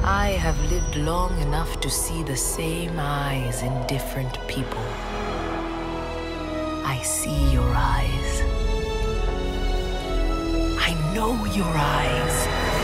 I have lived long enough to see the same eyes in different people. I see your eyes. I know your eyes.